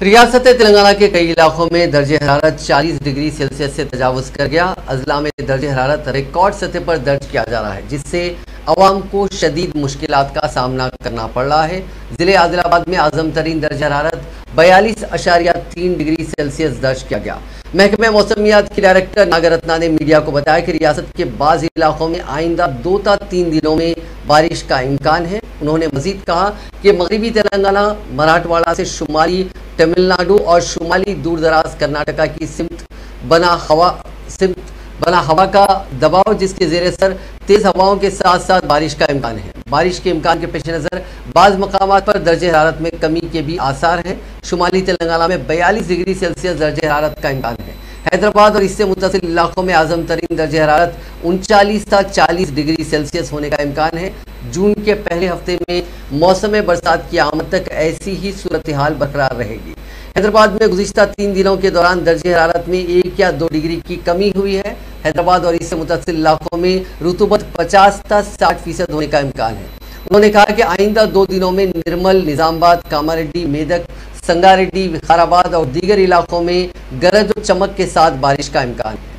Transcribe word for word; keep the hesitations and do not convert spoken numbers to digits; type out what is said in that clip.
रियासत तेलंगाना के कई इलाकों में दर्जे हरारत चालीस डिग्री सेल्सियस से तजावुज कर गया। अजला में दर्जे हरारत रिकॉर्ड सतह पर दर्ज किया जा रहा है, जिससे अवाम को शदीद मुश्किलात का सामना करना पड़ रहा है। जिले आदिलाबाद में आजम तरीन दर्ज हरारत बयालीस अशारिया तीन डिग्री सेल्सियस दर्ज किया गया। महकमे मौसमियात के डायरेक्टर नागरत्ना ने मीडिया को बताया कि रियासत के बाज़ इलाकों में आइंदा दो ता तीन दिनों में बारिश का इम्कान है। उन्होंने मजीद कहा कि मगरबी तेलंगाना, मराठवाड़ा से शुमाली तमिलनाडु और शुमाली दूर दराज कर्नाटका की सिमत बना हवा सिमत बना हवा का दबाव, जिसके जेर असर तेज हवाओं के साथ साथ बारिश का इम्कान है। बारिश के इम्कान के पेश नज़र बाज़ मकामात पर दर्जे हरारत में कमी के भी आसार हैं। शुमाली तेलंगाना में बयालीस डिग्री सेल्सियस दर्जे हरारत का इम्कान है। हैदराबाद और इससे मुत्तसिल इलाकों में आजम तरीन दर्जे हरारत उनचालीस था चालीस डिग्री सेल्सियस होने का इम्कान है। जून के पहले हफ्ते में मौसम बरसात की आमद तक ऐसी ही सूरत हाल बरकरार रहेगी। हैदराबाद में गुज़िश्ता तीन दिनों के दौरान दर्जे हरारत में एक या दो डिग्री की कमी हुई है। हैदराबाद और इससे मुत्तसिल इलाकों में रुतूबत पचास था साठ फीसद होने का इम्कान है। उन्होंने कहा कि आइंदा दो दिनों में निर्मल, निजामाबाद, कामारेड्डी, मेदक, संगारेड्डी, विकाराबाद और दीगर इलाकों में गरज और चमक के साथ बारिश का इम्कान है।